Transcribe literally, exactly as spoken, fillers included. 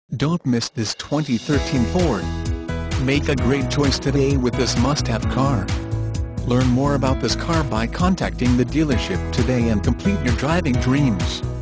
Don't miss this twenty thirteen Ford. Make a great choice today with this must-have car. Learn more about this car by contacting the dealership today and complete your driving dreams.